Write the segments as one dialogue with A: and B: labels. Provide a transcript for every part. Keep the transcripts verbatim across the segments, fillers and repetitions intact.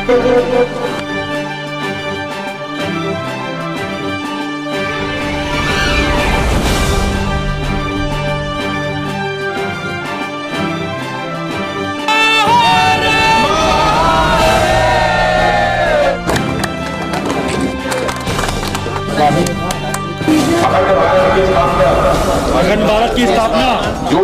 A: अखंड भारत की स्थापना
B: जो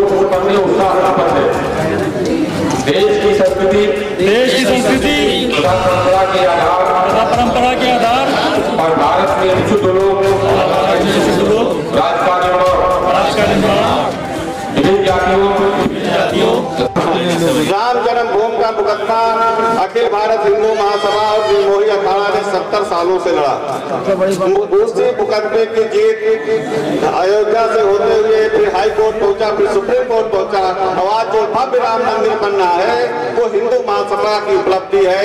B: देश की संस्कृति
A: देश की संस्कृति
B: तथा परंपरा के आधार
A: तथा परंपरा के आधार
B: और भारत में विशुद्ध लोग राज का निर्माण विभिन्न जातियों
C: राम जन्मभूमि का मुकदमा अखिल भारत हिंदू महासभा और निर्मोही अखाड़ा ने सत्तर सालों से लड़ा। उसी मुकदमे की जीत अयोध्या से होते हुए फिर हाई कोर्ट पहुंचा, फिर सुप्रीम कोर्ट पहुंचा। आज जो भव्य राम मंदिर बनना है वो हिंदू महासभा की उपलब्धि है।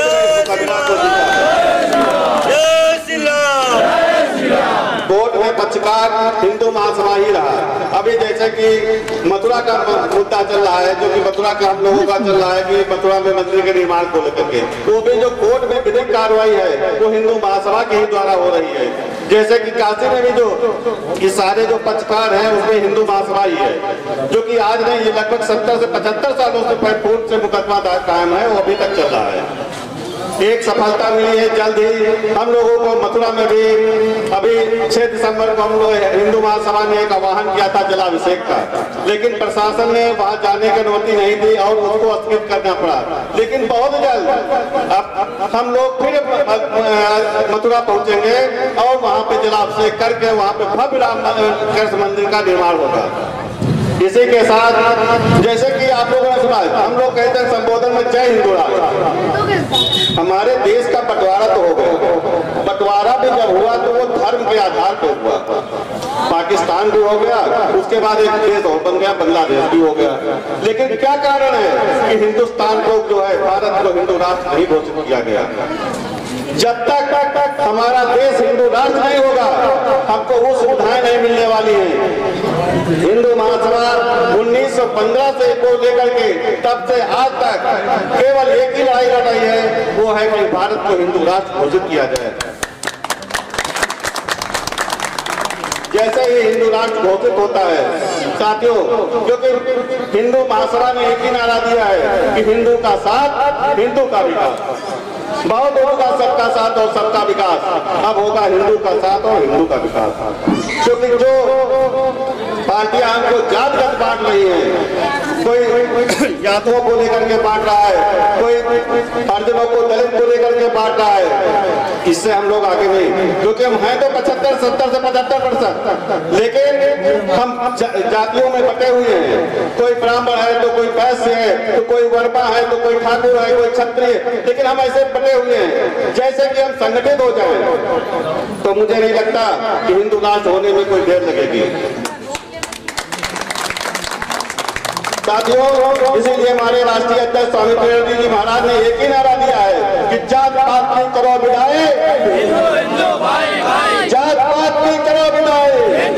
C: कोर्ट में पक्षकार हिंदू महासभा ही रहा। अभी जैसे कि मथुरा का मुद्दा चल रहा है, जो कि मथुरा का हम लोगों का चल रहा है कि मथुरा में मंदिर के निर्माण को लेकर के, वो भी जो कोर्ट में विधिक कार्रवाई है वो हिंदू महासभा के ही द्वारा हो रही है। जैसे कि काशी में भी जो ये सारे जो पक्षकार हैं उसमें हिंदू महासभा ही है, जो कि आज नहीं, ये लगभग सत्तर से पचहत्तर सालों से पूर्व से मुकदमा कायम है, वो अभी तक चल रहा है। एक सफलता मिली है जल्द ही हम लोगों को मथुरा में भी। अभी छह दिसंबर को हम लोग हिंदू महासभा ने एक आह्वान किया था जलाभिषेक का, लेकिन प्रशासन ने वहां जाने की अनुमति नहीं दी और उसको स्थगित करना पड़ा। लेकिन बहुत जल्द अब हम लोग फिर मथुरा पहुंचेंगे और वहां पे जलाभिषेक करके वहां पे भव्य राम कृष्ण मंदिर का निर्माण होगा। इसी के साथ जैसे कि आप लोगों ने सुना, हम लोग कहते हैं संबोधन में जय हिंदू राष्ट्र। हमारे देश का बंटवारा तो हो गया, बंटवारा भी जब हुआ तो वो धर्म के आधार पर हुआ। पाकिस्तान भी हो गया, उसके बाद एक देश और बन गया, बांग्लादेश भी हो गया। लेकिन क्या कारण है कि हिंदुस्तान को जो है भारत को हिंदू राष्ट्र नहीं घोषित किया गया? जब तक तक हमारा देश हिंदू राष्ट्र नहीं होगा हमको वो सुविधाएं नहीं मिलने वाली हैं। हिंदू महासभा उन्नीस सौ पंद्रह से को लेकर के तब से आज तक केवल एक ही लड़ाई लड़ रही है, वो है कि भारत को हिंदू राष्ट्र घोषित किया जाए। जैसे ही हिंदू राष्ट्र घोषित होता है साथियों, क्योंकि हिंदू महासभा ने एक ही नारा दिया है कि हिंदू का साथ हिंदू का विकास। बहुत होगा सबका साथ और सबका विकास, अब होगा हिंदू का साथ और हिंदू का विकास। क्योंकि जो पार्टियां हमको जातगत बांट रही हैं, कोई जातों को लेकर के बांट रहा है, कोई हरिजनों को दलित को लेकर के बांट रहा है, इससे हम लोग आगे नहीं। क्योंकि हम हैं तो पचहत्तर सत्तर से पचहत्तर परसेंट, लेकिन हम जातियों में बटे हुए हैं। कोई ब्राह्मण है तो कोई वैश्य है, तो कोई वर्मा है तो कोई ठाकुर है, कोई क्षत्रिय, लेकिन हम ऐसे बटे हुए हैं। जैसे कि हम संगठित हो जाए तो मुझे नहीं लगता कि हिंदू राष्ट्र होने में कोई देर लगेगी। साथियों, इसीलिए हमारे राष्ट्रीय अध्यक्ष स्वामी प्रेरणा जी महाराज ने एक ही नारा दिया है कि जात पात की करो विदाई, जात पात की करो विदाई।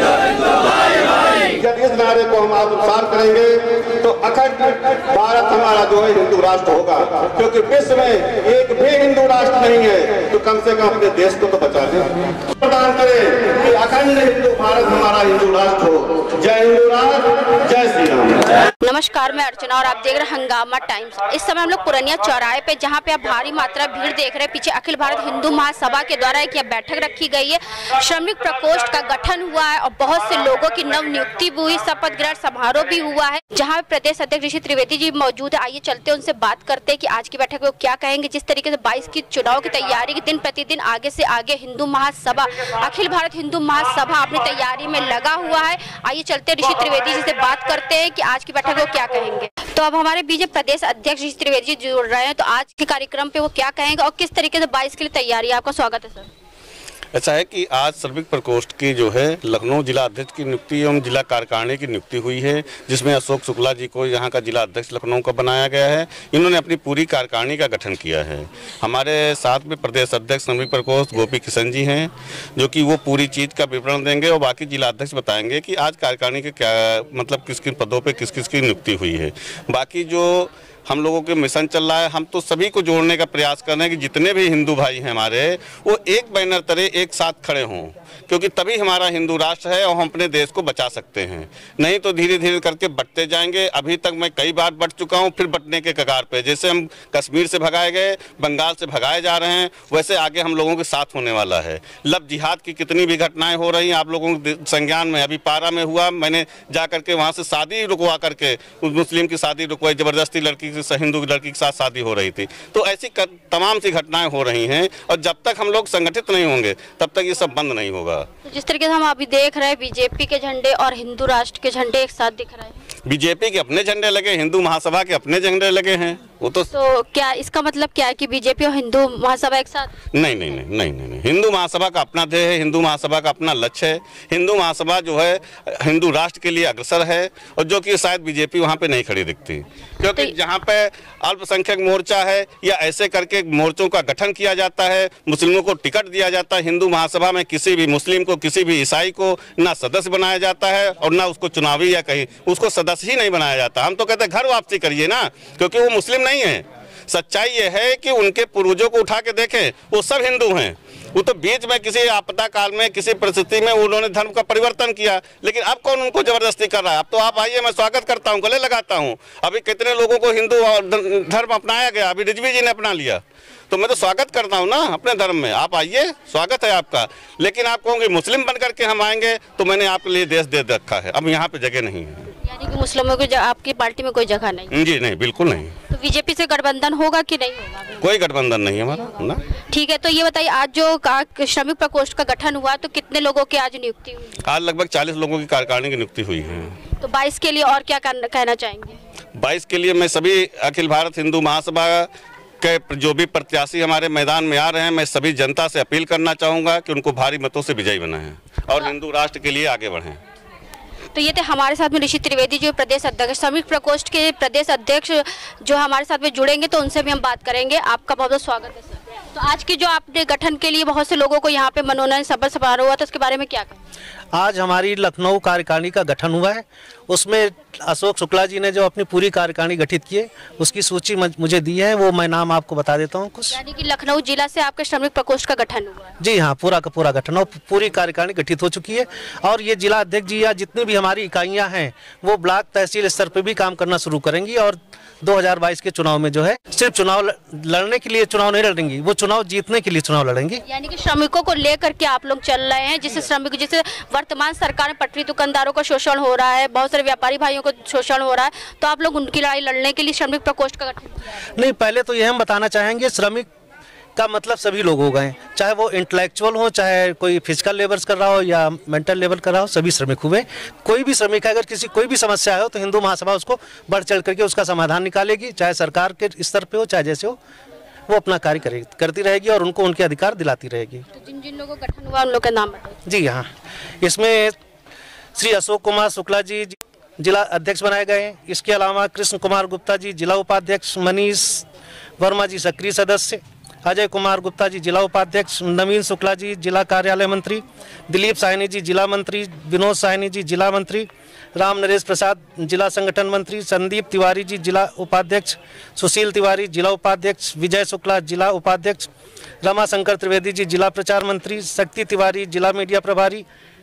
C: जब इस नारे को हम अनुसार करेंगे तो अखंड भारत हमारा जो है हिंदू राष्ट्र होगा। क्योंकि विश्व में एक भी हिंदू राष्ट्र नहीं है, तो कम से कम अपने देश को तो बचा लें। प्रदान करें कि अखंड हिंदू भारत हमारा हिंदू राष्ट्र हो। जय हिंदू राष्ट्र, जय श्री राम।
D: नमस्कार, मैं अर्चना और आप देख रहे हैं हंगामा टाइम्स। इस समय हम लोग पुरानिया चौराहे पे, जहां पे आप भारी मात्रा भीड़ देख रहे हैं, पीछे अखिल भारत हिंदू महासभा के द्वारा एक बैठक रखी गई है। श्रमिक प्रकोष्ठ का गठन हुआ है और बहुत से लोगों की नव नियुक्ति भी हुई, शपथ ग्रहण समारोह भी हुआ है, जहां प्रदेश अध्यक्ष ऋषि त्रिवेदी जी मौजूद है। आइए चलते हैं, उनसे बात करते हैं कि आज की बैठक में क्या कहेंगे। जिस तरीके से बाईस की चुनाव की तैयारी की दिन प्रतिदिन आगे से आगे हिंदू महासभा, अखिल भारत हिंदू महासभा अपनी तैयारी में लगा हुआ है। आइए चलते ऋषि त्रिवेदी जी से बात करते हैं कि आज की बैठक में क्या कहेंगे। तो अब हमारे बीच प्रदेश अध्यक्ष ऋषि त्रिवेदी जी जुड़ रहे हैं, तो आज के कार्यक्रम पे वो क्या कहेंगे और किस तरीके से बाईस के लिए तैयारी है। आपका स्वागत है सर।
E: ऐसा है कि आज श्रमिक प्रकोष्ठ की जो है लखनऊ जिला अध्यक्ष की नियुक्ति एवं जिला कार्यकारिणी की नियुक्ति हुई है, जिसमें अशोक शुक्ला जी को यहाँ का जिला अध्यक्ष लखनऊ का बनाया गया है। इन्होंने अपनी पूरी कार्यकारिणी का गठन किया है। हमारे साथ में प्रदेश अध्यक्ष श्रमिक प्रकोष्ठ गोपी किशन जी हैं, जो कि वो पूरी चीज़ का विवरण देंगे और बाकी जिला अध्यक्ष बताएंगे कि आज कार्यकारिणी के क्या मतलब किस किन पदों पर किस किस की नियुक्ति हुई है। बाकी जो हम लोगों के मिशन चल रहा है। हम तो सभी को जोड़ने का प्रयास कर रहे हैं कि जितने भी हिंदू भाई हैं हमारे, वो एक बैनर तले एक साथ खड़े हों, क्योंकि तभी हमारा हिंदू राष्ट्र है और हम अपने देश को बचा सकते हैं। नहीं तो धीरे धीरे करके बंटते जाएंगे। अभी तक मैं कई बार बंट चुका हूं, फिर बंटने के कगार पे। जैसे हम कश्मीर से भगाए गए, बंगाल से भगाए जा रहे हैं, वैसे आगे हम लोगों के साथ होने वाला है। लब जिहाद की कितनी भी घटनाएं हो रही हैं आप लोगों के संज्ञान में। अभी पारा में हुआ, मैंने जा करके वहाँ से शादी रुकवा करके, उस मुस्लिम की शादी रुकवाई, जबरदस्ती लड़की से हिंदू लड़की के साथ शादी हो रही थी। तो ऐसी तमाम सी घटनाएं हो रही हैं और जब तक हम लोग संगठित नहीं होंगे तब तक ये सब बंद नहीं होगा।
D: जिस तरीके से हम अभी देख रहे हैं बीजेपी के झंडे और हिंदू राष्ट्र के झंडे एक साथ दिख रहे हैं।
E: बीजेपी के अपने झंडे लगे, हिंदू महासभा के अपने झंडे लगे हैं। वो तो
D: तो क्या इसका मतलब क्या है कि बीजेपी और हिंदू महासभा एक साथ?
E: नहीं नहीं नहीं नहीं नहीं, नहीं। हिंदू महासभा का अपना ध्येय है, हिंदू महासभा का अपना लक्ष्य है। हिंदू महासभा जो है हिंदू राष्ट्र के लिए अग्रसर है, और जो कि शायद बीजेपी वहाँ पे नहीं खड़ी दिखती, क्योंकि तो जहाँ पे अल्पसंख्यक मोर्चा है या ऐसे करके मोर्चों का गठन किया जाता है, मुस्लिमों को टिकट दिया जाता है, हिंदू महासभा में किसी भी मुस्लिम को, किसी भी ईसाई को ना सदस्य बनाया जाता है और ना उसको चुनावी या कहीं उसको सदस्य ही नहीं बनाया जाता। हम तो कहते हैं घर वापसी करिए ना, क्योंकि वो मुस्लिम नहीं है। सच्चाई ये है कि उनके पूर्वजों को उठा के देखें, वो सब हिंदू हैं। वो तो बीच में किसी आपदा काल में, किसी परिस्थिति में उन्होंने धर्म का परिवर्तन किया, लेकिन अब कौन उनको जबरदस्ती कर रहा है? अब तो आप आइए, मैं स्वागत करता हूँ, गले लगाता हूँ। अभी कितने लोगों को हिंदू धर्म अपनाया गया, अभी रिजवी जी ने अपना लिया, तो मैं तो स्वागत करता हूँ ना अपने धर्म में। आप आइए, स्वागत है आपका। लेकिन आप कहोगे मुस्लिम बन करके हम आएंगे, तो मैंने आपके लिए देश दे रखा है, अब यहाँ पे जगह नहीं है।
D: यानी कि मुस्लिमों को आपकी पार्टी में कोई जगह नहीं?
E: जी नहीं, बिल्कुल नहीं।
D: तो बीजेपी से गठबंधन होगा कि नहीं होगा?
E: कोई गठबंधन नहीं है हमारा ना। ठीक
D: है, तो ये बताइए, आज जो श्रमिक प्रकोष्ठ का गठन हुआ तो कितने लोगों की आज नियुक्ति हुई?
E: आज लगभग चालीस लोगों की कार्यकारिणी की नियुक्ति हुई है।
D: तो बाईस के लिए और क्या कहना चाहेंगे?
E: बाईस के लिए मैं सभी अखिल भारत हिंदू महासभा के जो भी प्रत्याशी हमारे मैदान में आ रहे हैं, मैं सभी जनता से अपील करना चाहूँगा कि उनको भारी मतों से विजयी बनाएं और हिंदू राष्ट्र के लिए आगे बढ़ें।
D: तो ये थे हमारे साथ में ऋषि त्रिवेदी जो प्रदेश अध्यक्ष, श्रमिक प्रकोष्ठ के प्रदेश अध्यक्ष जो हमारे साथ में जुड़ेंगे, तो उनसे भी हम बात करेंगे। आपका बहुत बहुत स्वागत है सर। तो आज की जो आपने गठन के लिए बहुत से लोगों को यहाँ पे मनोनयन सभा समारोह हुआ, तो उसके बारे में क्या कहें?
F: आज हमारी लखनऊ कार्यकारिणी का गठन हुआ है। उसमें अशोक शुक्ला जी ने जो अपनी पूरी कार्यकारिणी गठित की है, उसकी सूची मुझे दी है, वो मैं नाम आपको बता देता हूँ कुछ।
D: यानी कि लखनऊ जिला से आपके श्रमिक प्रकोष्ठ का गठन हुआ है?
F: जी हाँ, पूरा का पूरा गठन और पूरी कार्यकारिणी गठित हो चुकी है। और ये जिला अध्यक्ष जी या जितनी भी हमारी इकाइयाँ हैं, वो ब्लॉक तहसील स्तर पर भी काम करना शुरू करेंगी और दो हज़ार बाईस के चुनाव में जो है सिर्फ चुनाव लड़ने के लिए चुनाव नहीं लड़ेंगी, वो चुनाव जीतने के लिए चुनाव लड़ेंगी।
D: यानी कि श्रमिकों को लेकर के आप लोग चल रहे हैं, जिससे श्रमिक जैसे वर्तमान सरकार में पटरी दुकानदारों का शोषण हो रहा है, बहुत सारे व्यापारी भाइयों को शोषण हो रहा है, तो आप लोग उनकी लड़ाई लड़ने के लिए श्रमिक प्रकोष्ठ का गठन?
F: नहीं, पहले तो ये हम बताना चाहेंगे, श्रमिक का मतलब सभी लोग हो गए, चाहे वो इंटेलेक्चुअल हो, चाहे कोई फिजिकल लेबर्स कर रहा हो या मेंटल लेबर कर रहा हो, सभी श्रमिक हुए। कोई भी श्रमिक है, अगर किसी कोई भी समस्या हो तो हिंदू महासभा उसको बढ़ चढ़ करके उसका समाधान निकालेगी, चाहे सरकार के स्तर पे हो चाहे जैसे हो, वो अपना कार्य करेगी करती रहेगी और उनको उनके अधिकार दिलाती रहेगी।
D: तो जिन जिन लोगों का गठन हुआ उन लोगों का नाम बताइए।
F: जी हाँ, इसमें श्री अशोक कुमार शुक्ला जी जिला अध्यक्ष बनाए गए हैं। इसके अलावा कृष्ण कुमार गुप्ता जी जिला उपाध्यक्ष, मनीष वर्मा जी सक्रिय सदस्य, अजय कुमार गुप्ता जी जिला उपाध्यक्ष, नवीन शुक्ला जी जिला कार्यालय मंत्री, दिलीप साहनी जी जिला मंत्री, विनोद साहनी जी जिला मंत्री, राम नरेश प्रसाद जिला संगठन मंत्री, संदीप तिवारी जी जिला उपाध्यक्ष, सुशील तिवारी जिला उपाध्यक्ष, विजय शुक्ला जिला उपाध्यक्ष, रमा शंकर त्रिवेदी जी जिला प्रचार मंत्री, शक्ति तिवारी जिला मीडिया प्रभारी,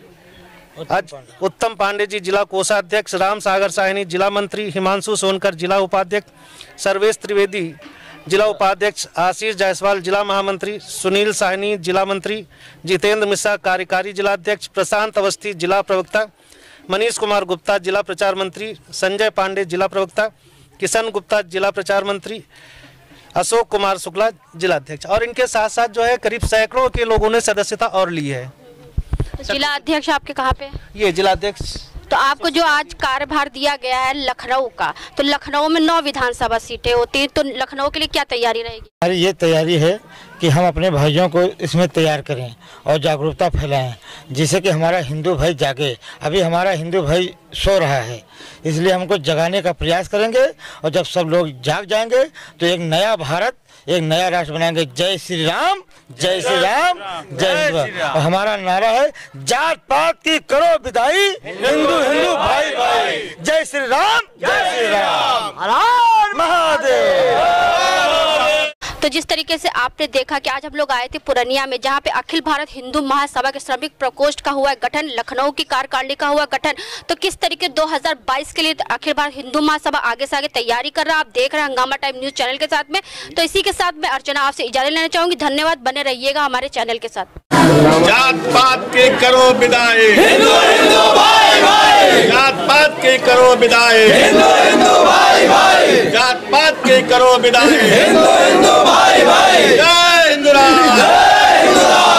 F: उत्तम पांडे जी जिला कोषाध्यक्ष, राम सागर साहनी जिला मंत्री, हिमांशु सोनकर जिला उपाध्यक्ष, सर्वेश त्रिवेदी जिला उपाध्यक्ष, आशीष जायसवाल जिला महामंत्री, सुनील साहनी जिला मंत्री, जितेंद्र मिश्रा कार्यकारी जिला अध्यक्ष, प्रशांत अवस्थी जिला प्रवक्ता, मनीष कुमार गुप्ता जिला प्रचार मंत्री, संजय पांडे जिला प्रवक्ता, किशन गुप्ता जिला प्रचार मंत्री, अशोक कुमार शुक्ला जिला अध्यक्ष। और इनके साथ साथ जो है करीब सैकड़ों के लोगों ने सदस्यता और ली है।
D: तो जिला अध्यक्ष आपके कहाँ पे?
F: ये जिला अध्यक्ष।
D: तो आपको जो आज कार्यभार दिया गया है लखनऊ का, तो लखनऊ में नौ विधानसभा सीटें होती हैं, तो लखनऊ के लिए क्या तैयारी रहेगी?
G: अरे ये तैयारी है कि हम अपने भाइयों को इसमें तैयार करें और जागरूकता फैलाएं, जिससे कि हमारा हिंदू भाई जागे। अभी हमारा हिंदू भाई सो रहा है, इसलिए हमको जगाने का प्रयास करेंगे और जब सब लोग जाग जाएंगे तो एक नया भारत, एक नया राष्ट्र बनाएंगे। जय श्री राम, जय श्री राम, जय श्री राम। और हमारा नारा है जात पात की करो विदाई, हिंदू हिंदू भाई भाई। जय श्री राम, जय श्री राम, हर हर महादेव।
D: तो जिस तरीके से आपने देखा कि आज हम लोग आए थे पूर्णिया में, जहां पे अखिल भारत हिंदू महासभा के श्रमिक प्रकोष्ठ का हुआ गठन, लखनऊ की कार्यकारिणी का हुआ गठन। तो किस तरीके दो हज़ार बाईस के लिए अखिल भारत हिंदू महासभा आगे से आगे तैयारी कर रहा है, आप देख रहे हैं हंगामा टाइम न्यूज चैनल के साथ में। तो इसी के साथ मैं अर्चना आपसे इजाजत लेना चाहूंगी। धन्यवाद, बने रहिएगा हमारे चैनल के साथ।
H: जात पात के करो विदाई, हिंदू हिंदू भाई भाई। जात पात के करो विदाई, हिंदू हिंदू भाई भाई। जात पात के करो विदाई, हिंदू हिंदू भाई भाई। जय हिंदू राम, जय हिंदू राम।